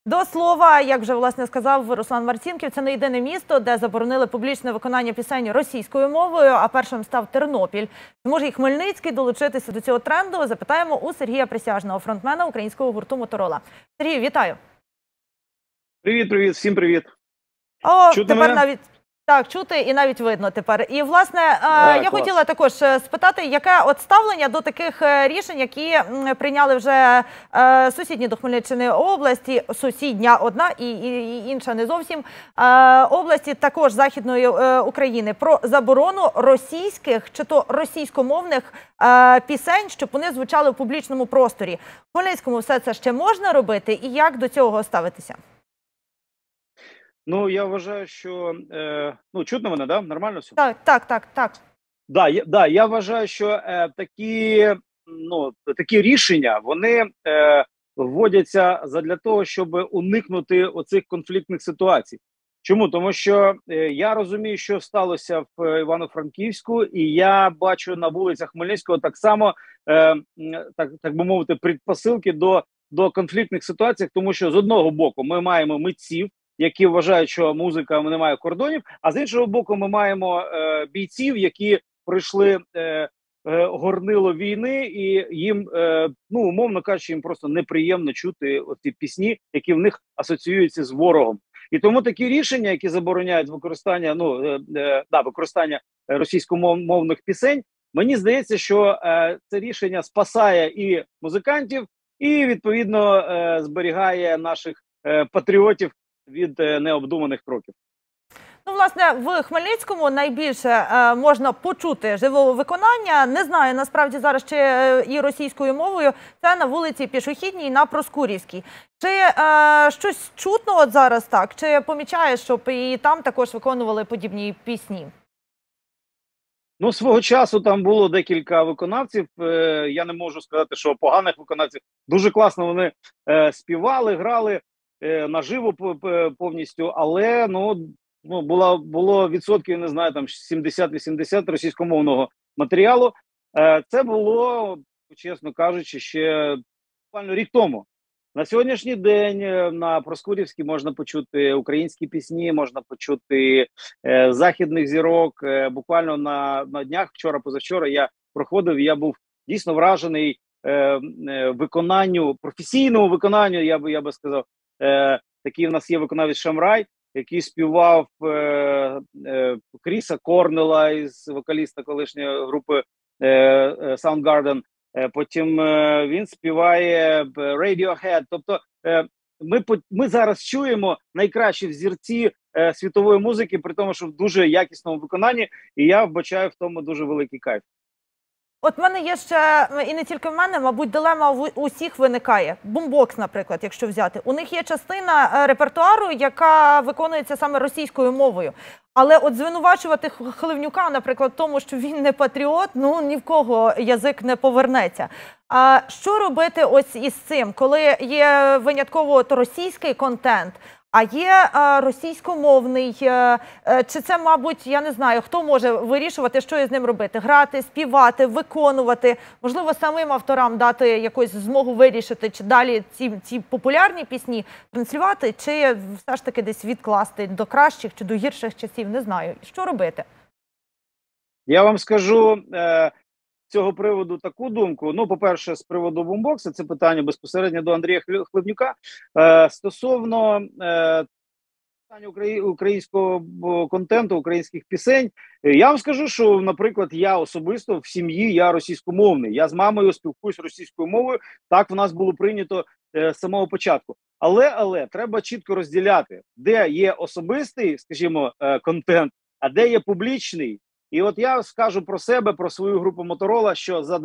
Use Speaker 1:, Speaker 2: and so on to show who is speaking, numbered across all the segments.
Speaker 1: До слова, як вже, власне, сказав Руслан Марцінків, це не єдине місто, де заборонили публічне виконання пісень російською мовою, а першим став Тернопіль. Чи може і Хмельницький долучитися до цього тренду? Запитаємо у Сергія Присяжного, фронтмена українського гурту «Моторола». Сергій, вітаю.
Speaker 2: Привіт, всім привіт.
Speaker 1: Чути тепер мене? Навіть... Так, чути і навіть видно тепер. І, власне, я хотіла також спитати, яке от ставлення до таких рішень, які прийняли вже сусідні до Хмельниччини області, сусідня одна і інша не зовсім, області також Західної України, про заборону російських чи то російськомовних пісень, щоб вони звучали в публічному просторі. В Хмельницькому все це ще можна робити і як до цього ставитися?
Speaker 2: Ну, я вважаю, що... чутно мене, да? Нормально все?
Speaker 1: Так.
Speaker 2: Да, я вважаю, що такі рішення, вони вводяться задля того, щоб уникнути оцих конфліктних ситуацій. Чому? Тому що я розумію, що сталося в Івано-Франківську, і я бачу на вулицях Хмельницького так само, так би мовити, предпосилки до конфліктних ситуацій, тому що з одного боку ми маємо митців, які вважають, що музика не має кордонів, а з іншого боку ми маємо бійців, які пройшли горнило війни, і їм, умовно кажучи, їм просто неприємно чути ці пісні, які в них асоціюються з ворогом. І тому такі рішення, які забороняють використання російськомовних пісень, мені здається, що це рішення спасає і музикантів, і, відповідно, зберігає наших патріотів від необдуманих кроків.
Speaker 1: Ну, власне, в Хмельницькому найбільше можна почути живого виконання. Не знаю, насправді, зараз чи і російською мовою. Це на вулиці Пішохідній, на Проскурівській. Чи щось чутно от зараз так? Чи помічаєш, щоб і там також виконували подібні пісні?
Speaker 2: Ну, свого часу там було декілька виконавців. Я не можу сказати, що поганих виконавців. Дуже класно вони співали, грали наживо повністю, але було відсотків, не знаю, там 70-80 російськомовного матеріалу. Це було, чесно кажучи, ще буквально рік тому. На сьогоднішній день на Проскурівській можна почути українські пісні, можна почути західних зірок. Буквально на днях, вчора-позавчора, я проходив, і я був дійсно вражений професійному виконанню, я би сказав. Такий у нас є виконавець Шамрай, який співав Кріса Корнела, із вокаліста колишньої групи Soundgarden. Потім він співає Radiohead. Тобто ми зараз чуємо найкращі взірці світової музики, при тому, що в дуже якісному виконанні, і я вбачаю в тому дуже великий кайф.
Speaker 1: От в мене є ще, і не тільки в мене, мабуть, дилема у усіх виникає. Бумбокс, наприклад, якщо взяти. У них є частина репертуару, яка виконується саме російською мовою. Але от звинувачувати Хливнюка, наприклад, в тому, що він не патріот, ні в кого язик не повернеться. А що робити ось із цим, коли є винятково російський контент, а є російськомовний, чи це, мабуть, я не знаю, хто може вирішувати, що із ним робити? Грати, співати, виконувати, можливо, самим авторам дати якусь змогу вирішити, чи далі ці популярні пісні транслювати, чи все ж таки десь відкласти до кращих чи до гірших часів, не знаю. Що робити?
Speaker 2: Я вам скажу з цього приводу таку думку. Ну, по-перше, з приводу бумбокса, це питання безпосередньо до Андрія Хливнюка. Стосовно українського контенту, українських пісень, я вам скажу, що, наприклад, я особисто в сім'ї, я російськомовний. Я з мамою спілкуюсь російською мовою, так в нас було прийнято з самого початку. Але треба чітко розділяти, де є особистий, скажімо, контент, а де є публічний. І от я скажу про себе, про свою групу «Моторола», що за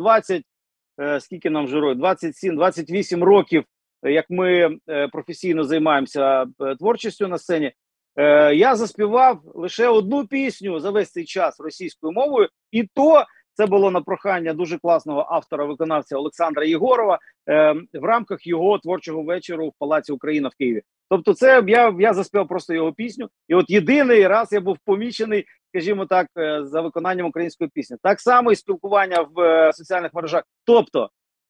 Speaker 2: 27-28 років, як ми професійно займаємося творчістю на сцені, я заспівав лише одну пісню за весь цей час російською мовою, і то це було на прохання дуже класного автора-виконавця Олександра Єгорова в рамках його творчого вечору в Палаці Україна в Києві. Тобто це я заспівав просто його пісню, і от єдиний раз я був помічений, скажімо так, за виконанням української пісні. Так само і спілкування в соціальних мережах. Тобто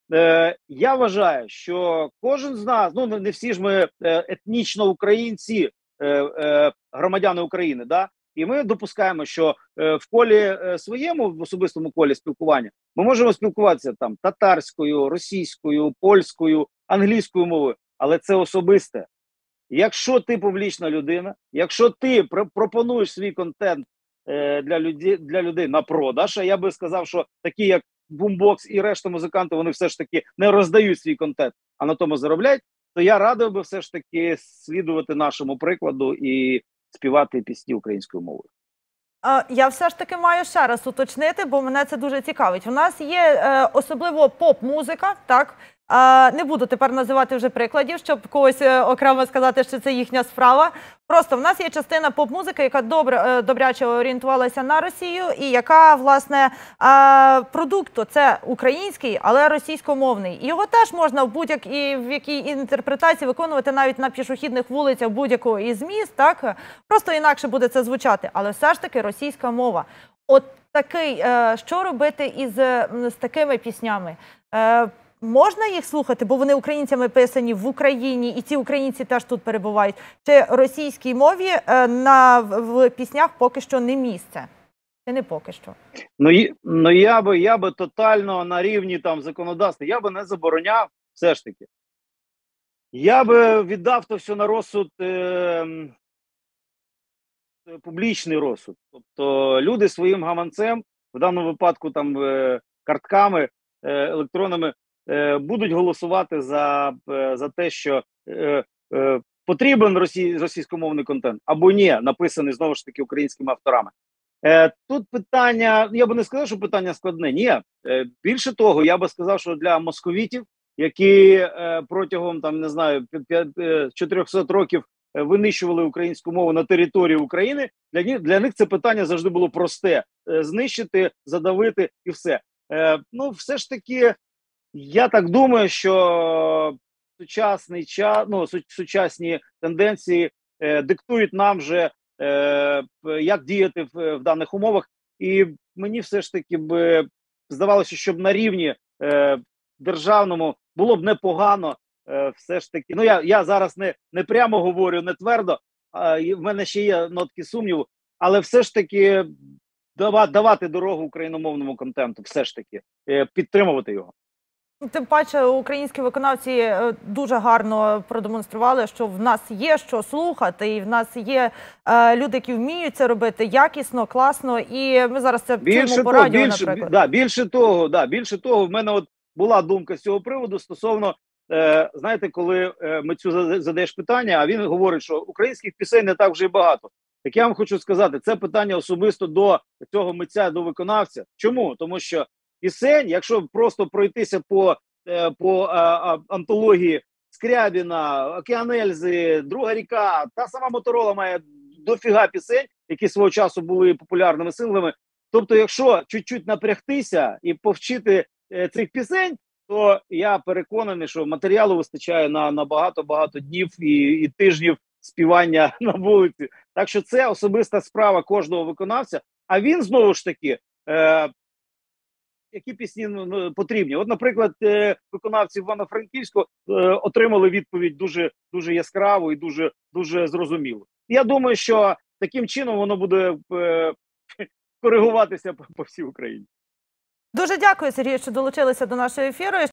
Speaker 2: я вважаю, що кожен з нас, ну не всі ж ми етнічно українці, громадяни України, да, і ми допускаємо, що в колі своєму, в особистому колі спілкування, ми можемо спілкуватися там татарською, російською, польською, англійською мовою, але це особисте. Якщо ти публічна людина, якщо ти пропонуєш свій контент для людей на продаж, а я би сказав, що такі як Бумбокс і решта музикантів, вони все ж таки не роздають свій контент, а на тому заробляють, то я радив би все ж таки слідувати нашому прикладу і співати пісні українською мовою.
Speaker 1: Я все ж таки маю ще раз уточнити, бо мене це дуже цікавить. У нас є особливо поп-музика, так? Не буду тепер називати вже прикладів, щоб когось окремо сказати, що це їхня справа. Просто в нас є частина поп-музики, яка добряче орієнтувалася на Росію і яка, власне, продукт це український, але російськомовний. І його теж можна в якій інтерпретації виконувати навіть на пішохідних вулицях будь-якого із міст, так? Просто інакше буде це звучати, але все ж таки російська мова. От такий, що робити з такими піснями? Можна їх слухати, бо вони українцями писані в Україні, і ці українці теж тут перебувають? Чи російській мові в піснях поки що не місце? Чи не поки що?
Speaker 2: Ну я би тотально на рівні там законодавства, я би не забороняв все ж таки. Я би віддав то все на розсуд, публічний розсуд. Тобто люди своїм гаманцем, в даному випадку там картками електронними, будуть голосувати за те, що потрібен російськомовний контент, або ні, написаний знову ж таки українськими авторами. Тут питання, я би не сказав, що питання складне. Ні, більше того, я би сказав, що для московітів, які протягом там не знаю 400 років винищували українську мову на території України, для них це питання завжди було просте: знищити, задавити і все. Ну, все ж таки, я так думаю, що сучасний час, ну, сучасні тенденції диктують нам вже, як діяти в даних умовах. І мені все ж таки б здавалося, щоб на рівні державному було б непогано все ж таки. Ну, я зараз не прямо говорю, не твердо, в мене ще є нотки сумніву, але все ж таки давати дорогу україномовному контенту, все ж таки, підтримувати його.
Speaker 1: Тим паче українські виконавці дуже гарно продемонстрували, що в нас є що слухати, і в нас є люди, які вміють це робити якісно, класно, і ми зараз це чуємо по радіо, наприклад.
Speaker 2: Більше того, в мене от була думка з цього приводу стосовно, знаєте, коли митцю задаєш питання, а він говорить, що українських пісень не так вже й багато. Так я вам хочу сказати, це питання особисто до цього митця, до виконавця. Чому? Тому що пісень, якщо просто пройтися по антології Скрябіна, Океан Ельзи, Друга ріка, та сама Моторола має дофіга пісень, які свого часу були популярними синглами. Тобто, якщо чуть-чуть напрягтися і повчити цих пісень, то я переконаний, що матеріалу вистачає на багато-багато днів і тижнів співання на вулиці. Так що це особиста справа кожного виконавця, а він, знову ж таки, які пісні потрібні. От, наприклад, виконавці Івано-Франківського отримали відповідь дуже яскраву і дуже зрозумілу. Я думаю, що таким чином воно буде коригуватися по всій Україні.
Speaker 1: Дуже дякую, Сергію, що долучилися до нашого ефіру.